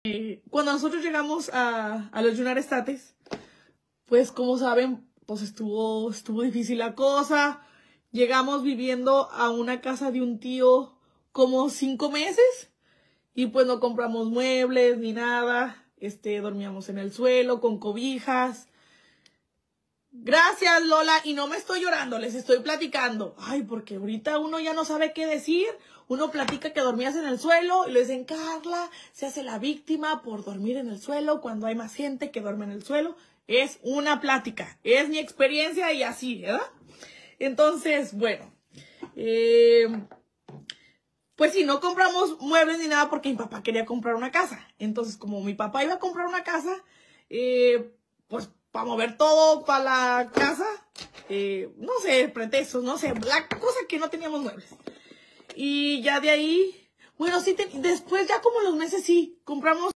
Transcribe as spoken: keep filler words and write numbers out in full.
Eh, cuando nosotros llegamos a, a los United States, pues como saben, pues estuvo, estuvo difícil la cosa. Llegamos viviendo a una casa de un tío como cinco meses y pues no compramos muebles ni nada. Este, dormíamos en el suelo con cobijas. Gracias, Lola, y no me estoy llorando, les estoy platicando. Ay, porque ahorita uno ya no sabe qué decir. Uno platica que dormías en el suelo y le dicen, Carla se hace la víctima por dormir en el suelo cuando hay más gente que duerme en el suelo. Es una plática, es mi experiencia y así, ¿verdad? Entonces, bueno, eh, pues sí, no compramos muebles ni nada porque mi papá quería comprar una casa. Entonces, como mi papá iba a comprar una casa, eh, pues para mover todo para la casa, eh, no sé, pretextos, no sé, la cosa que no teníamos muebles. Y ya de ahí, bueno, sí, te, después ya como los meses sí, compramos